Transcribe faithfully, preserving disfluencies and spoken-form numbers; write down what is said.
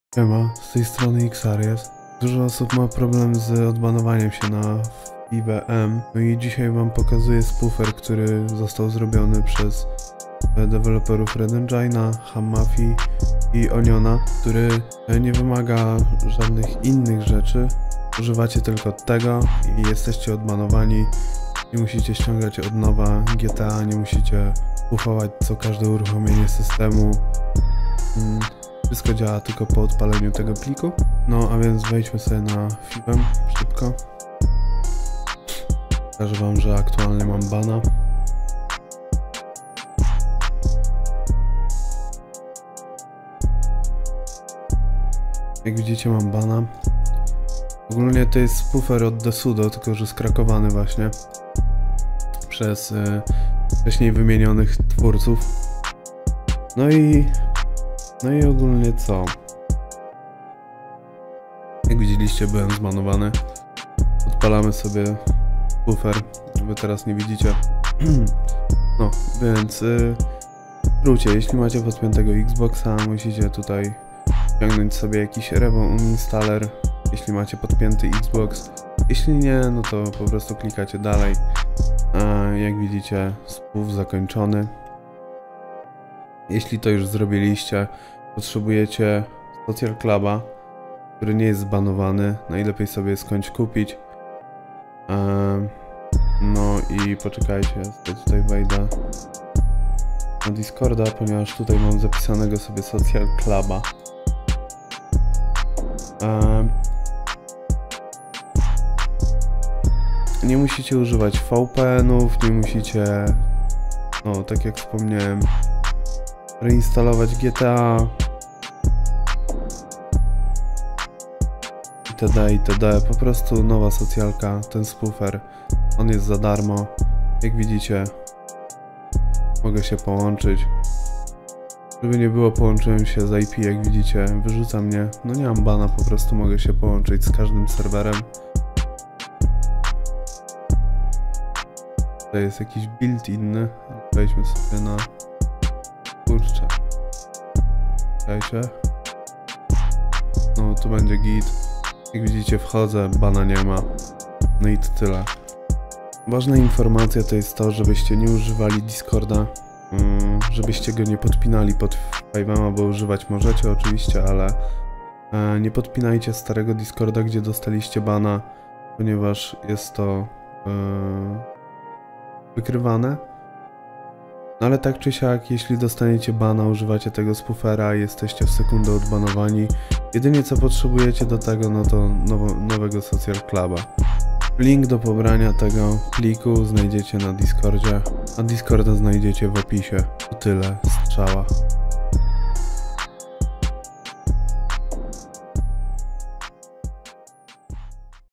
Siema, z tej strony Xarius. Dużo osób ma problem z odbanowaniem się na I W M. No i dzisiaj wam pokazuję spoofer, który został zrobiony przez deweloperów Red Engine'a, Hammafi i Oniona, który nie wymaga żadnych innych rzeczy. Używacie tylko tego i jesteście odbanowani. Nie musicie ściągać od nowa G T A, nie musicie spoofować co każde uruchomienie systemu. Hmm. Wszystko działa tylko po odpaleniu tego pliku. No a więc wejdźmy sobie na Fibem szybko. Pokażę wam, że aktualnie mam bana. Jak widzicie, mam bana. Ogólnie to jest spoofer od Desudo, tylko że skrakowany właśnie przez y, wcześniej wymienionych twórców. No i No i ogólnie co? Jak widzieliście, byłem zbanowany. Odpalamy sobie spoofer. Wy teraz nie widzicie. No, więc yy, wróćcie, jeśli macie podpiętego Xboxa, musicie tutaj ściągnąć sobie jakiś Revo Uninstaller, jeśli macie podpięty Xbox. Jeśli nie, no to po prostu klikacie dalej. A jak widzicie, spoof zakończony. Jeśli to już zrobiliście, potrzebujecie Social Cluba, który nie jest zbanowany. Najlepiej sobie skądś kupić. Eee, no i poczekajcie, ja tutaj wejdę na Discorda, ponieważ tutaj mam zapisanego sobie Social Cluba. Eee, nie musicie używać V P N-ów, nie musicie, no tak jak wspomniałem, reinstalować G T A itd. itd. Po prostu nowa socjalka, ten spoofer, on jest za darmo. Jak widzicie, mogę się połączyć. Żeby nie było, połączyłem się z I P, jak widzicie, wyrzuca mnie. No nie mam bana, po prostu mogę się połączyć z każdym serwerem. To jest jakiś build inny. Wejdźmy sobie na... Kurczę. Czekajcie. No tu będzie git. Jak widzicie, wchodzę, bana nie ma. No i to tyle. Ważna informacja to jest to, żebyście nie używali Discorda. Um, żebyście go nie podpinali pod Five'em, bo używać możecie oczywiście, ale e, nie podpinajcie starego Discorda, gdzie dostaliście bana, ponieważ jest to e, wykrywane. No ale tak czy siak, jeśli dostaniecie bana, używacie tego spoofera i jesteście w sekundę odbanowani, jedynie co potrzebujecie do tego, no to nowo, nowego Social Cluba. Link do pobrania tego pliku znajdziecie na Discordzie, a Discorda znajdziecie w opisie. To tyle, strzała.